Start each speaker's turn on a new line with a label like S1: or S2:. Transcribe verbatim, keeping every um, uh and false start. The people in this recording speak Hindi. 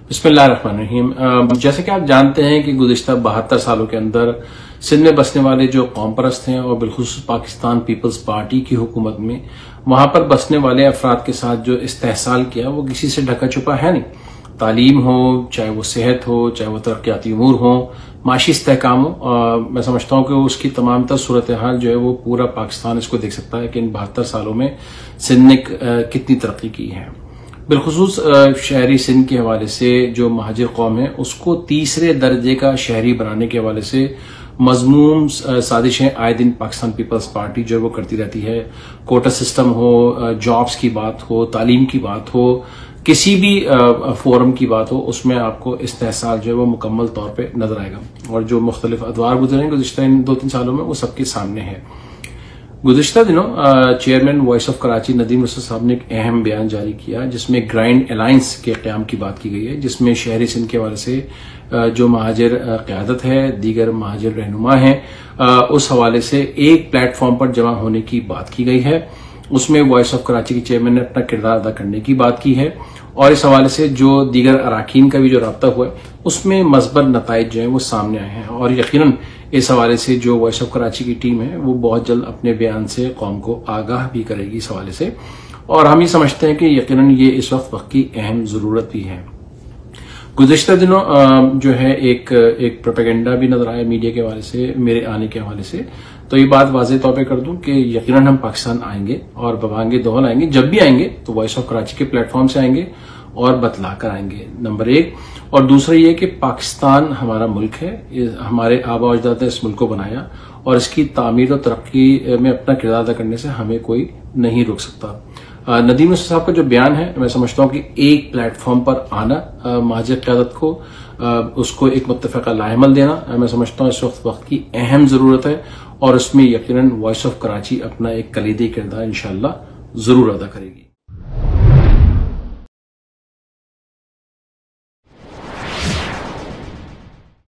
S1: बिस्मिल्लाहिर्रहमानिर्रहीम। जैसे कि आप जानते हैं कि गुज़िश्ता बहत्तर सालों के अंदर सिंध में बसने वाले जो कौम परस्त हैं और बिलखुसूस पाकिस्तान पीपल्स पार्टी की हुकूमत में वहां पर बसने वाले अफराद के साथ जो इस्तेहसाल किया वो किसी से ढका छुपा है नहीं। तालीम हो, चाहे वो सेहत हो, चाहे वो तरक्याती उमूर हो, माशी इस्तेहकाम हो, मैं समझता हूँ कि उसकी तमाम तर सूरत हाल जो है वो पूरा पाकिस्तान इसको देख सकता है कि इन बहत्तर सालों में सिंध ने कितनी तरक्की की है। बिलखुसूस शहरी सिंध के हवाले से जो महाजिर कौम है उसको तीसरे दर्जे का शहरी बनाने के हवाले से मजमूम साजिशें आए दिन पाकिस्तान पीपल्स पार्टी जो है वो करती रहती है। कोटा सिस्टम हो, जॉब्स की बात हो, तालीम की बात हो, किसी भी फोरम की बात हो, उसमें आपको इस्तेहसाल जो है वो मुकम्मल तौर पे नजर आएगा। और जो मुख्तलिफ अदवार गुजरेंगे गुज़िश्ता इन दो तीन सालों में वो सबके सामने है। गुज़िश्ता दिनों chairman voice of Karachi Nadeem Rasool sahab ने एक अहम बयान जारी किया जिसमें ग्राइंड अलायंस के क्याम की बात की गई है, जिसमें शहरी सिंध के हवाले से जो महाजिर क़यादत है, दीगर महाजिर रहनुमा हैं, उस हवाले से एक प्लेटफॉर्म पर जमा होने की बात की गई है। उसमें वॉइस ऑफ कराची के चेयरमैन ने अपना किरदार अदा करने की बात की है और इस हवाले से जो दीगर अराकीन का भी जो राब्ता हुआ है उसमें मस्बर नताइज जो है वो सामने आए हैं। और यकीनन इस हवाले से जो वॉइस ऑफ कराची की टीम है वो बहुत जल्द अपने बयान से कौम को आगाह भी करेगी इस हवाले से। और हम ये समझते हैं कि यकीनन ये इस वक्त वक्त की अहम जरूरत भी है। गुज़िश्ता दिनों जो है एक एक प्रोपेगेंडा भी नजर आया मीडिया के हवाले से मेरे आने के हवाले से, तो ये बात वाज़ेह तौर पे कर दूं कि यकीनन हम पाकिस्तान आएंगे और बवांगे दोहल आएंगे। जब भी आएंगे तो वॉइस ऑफ कराची के प्लेटफॉर्म से आएंगे और बतला कर आएंगे, नंबर एक। और दूसरा ये कि पाकिस्तान हमारा मुल्क है, हमारे आबा अजदाद ने इस मुल्क को बनाया और इसकी तामीर और तरक्की में अपना किरदार अदा करने से हमें कोई नहीं रोक सकता। नदीम रसूल साहब का जो बयान है मैं समझता हूँ कि एक प्लेटफॉर्म पर आना महाजिर क़यादत को, उसको एक मुत्तफ़िक़ा लाइमल देना, मैं समझता हूँ इस वक्त वक्त की अहम जरूरत है और उसमें यकीनन वॉइस ऑफ कराची अपना एक कलीदी किरदार इंशाअल्लाह जरूर अदा करेगी।